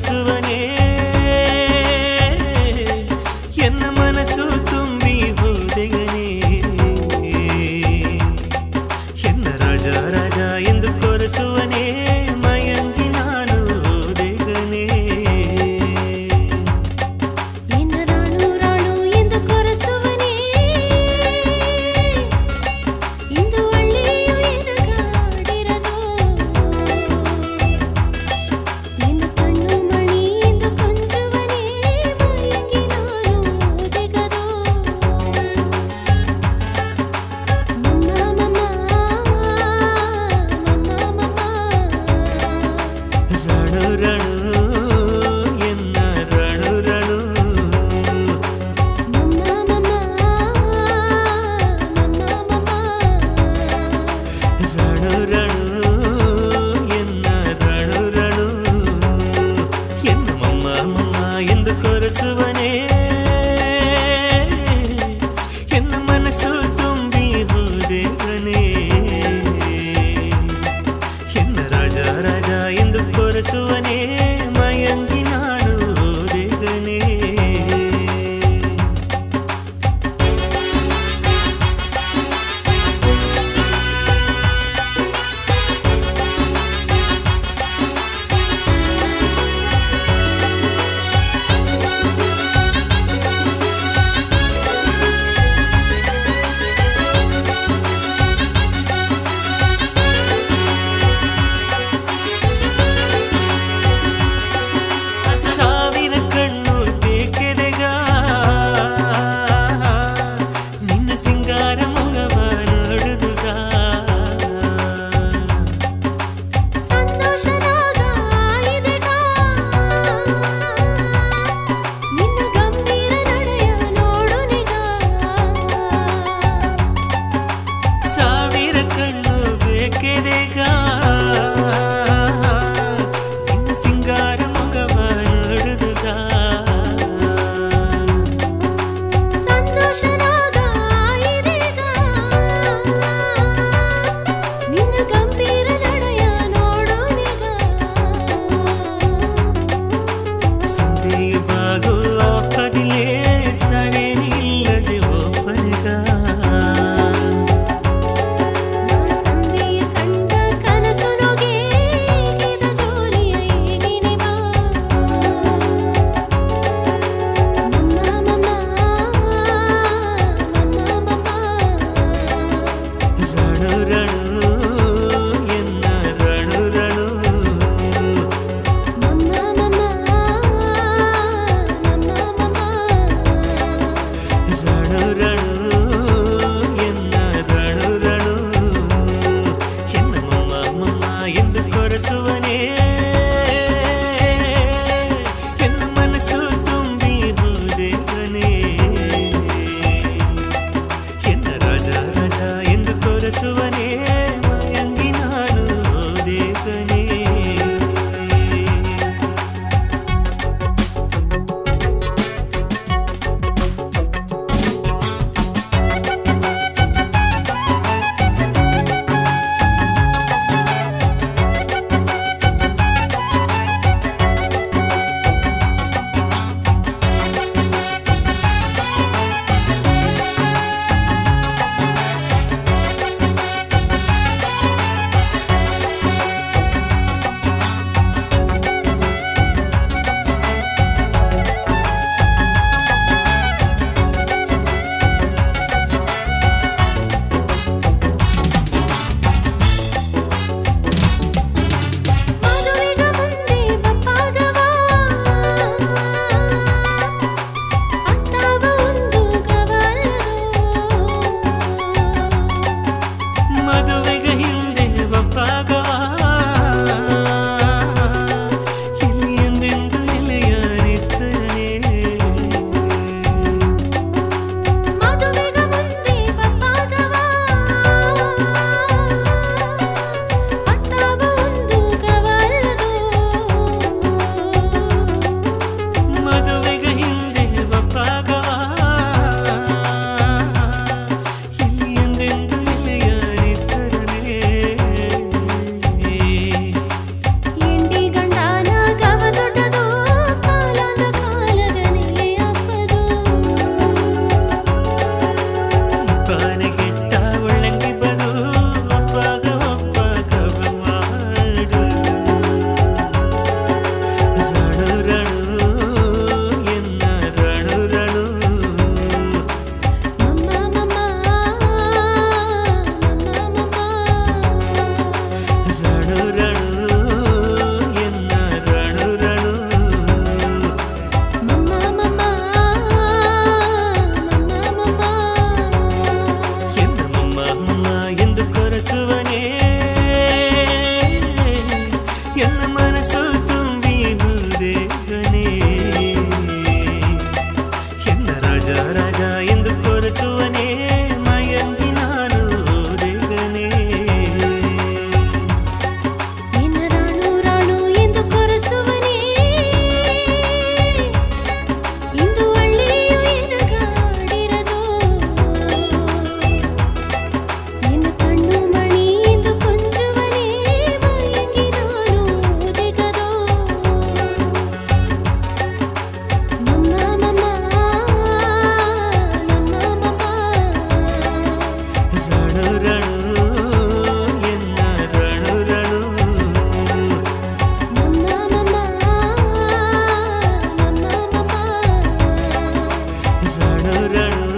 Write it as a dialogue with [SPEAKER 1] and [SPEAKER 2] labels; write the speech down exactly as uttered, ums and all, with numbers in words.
[SPEAKER 1] ಕೊರೆಸುವನೇ ಎನ್ನ ಮನಸ್ಸು ತುಂಬಿ ಹೋದೆಗನೇ ಎನ್ನ ರಾಜ ರಾಜ ಎಂದು ಕೊರೆಸುವನೇ ಮಯಂಗಿ ನಾನು ಹೋದೆಗನೇ
[SPEAKER 2] ಎನ್ನ ರಾಣು ರಾಣು ಎಂದು ಕೊರೆಸುವನೇ ಇಂದು ಒಳ್ಳೆಯು ಎನಗಾಡಿರದು ಎನ್ನ ಕಣ್ಣು ಮಣಿ ಎಂದು ಕೊಂಚುವನೇ ಮಯಂಗಿ ನಾನು ಹೋದೆಗದು ಮಮ್ಮ ಮಮ್ಮ ಮಮ್ಮ ಮಮ್ಮ
[SPEAKER 1] ರಣು ರಣು ಎನ್ನ ರಣು ರಣು
[SPEAKER 2] ಮಮ್ಮ ಮಮ್ಮ ಮಮ್ಮ ಮಮ್ಮ
[SPEAKER 1] ರಣು ರಣು ಎನ್ನ ರಣು ರಣು ಎನ್ನ ಮಮ್ಮ ಮಮ್ಮ ಎಂದು ಕೊರೆಸುವನೇ ಎನ್ನ ಮನಸ್ಸು ತುಂಬಿ ಹೋದೆಗನೇ ಎನ್ನ ರಾಜ ರಾಜ ಎಂದು ಕೊರೆಸುವನೇ ಮಯಂಗಿ ನಾನು ಹೋದೆಗನೇ ಸಾವಿರ ಕಣ್ಣು ಬೇಕೆದೆಗ ನಿನ್ನ ಸಿಂಗಾರ ಮೊಗವ ನೋಡುದುಗ
[SPEAKER 2] ಸಂತೋಷರಾಗ ಇದೆಗ ನಿನ್ನ ಗಂಭೀರ ನಡೆಯ ನೋಡುನಿಗ
[SPEAKER 1] ಸಾವಿರ ಕಣ್ಣು ಬೇಕೆದೆಗ ನಿನ್ನ ಸಿಂಗಾರ ಮೊಗವ ನೋಡುದುಗ
[SPEAKER 2] ಸಂತೋಷರಾಗ ಇದೆಗ ನಿನ್ನ ಗಂಭೀರ ನಡೆಯ ನೋಡುನಿಗ
[SPEAKER 1] ಸಂಧೆಯ ಬಾಗು ಆಪದಿಲೇ ಸಡೆ ನಿಲ್ಲದೆ ಒಪ್ಪನಿಗ
[SPEAKER 2] ಸಂದೆಯ ಕಂಡ ಕನಸು ನುಗೆ ಈಗಿದ ಜೋಲಿಯ ಈಗಿನಿ ಬಾ ಮಮ್ಮ ಮಮ್ಮ ಮಮ್ಮ ಮಮ್ಮ
[SPEAKER 1] ರಣು ರಣು ಎನ್ನ ರಣು ರಣು
[SPEAKER 2] ಮಮ್ಮ ಮಮ್ಮ ಮಮ್ಮ ಮಮ್ಮ
[SPEAKER 1] ರಣು ರಣು ಎನ್ನ ರಣು ರಣು ಎನ್ನ ಮಮ್ಮ ಮಮ್ಮ ಎಂದು ಕೊರೆಸುವನೇ ಎನ್ನ ಮನಸ್ಸು ತುಂಬಿ ಹೋದೆಗನೇ ಎನ್ನ ರಾಜ ರಾಜ ಎಂದು ಕೊರೆಸುವನೇ ಮಯಂಗಿ ನಾನು ಹೋದೆಗನೇ ರಣು ರಣು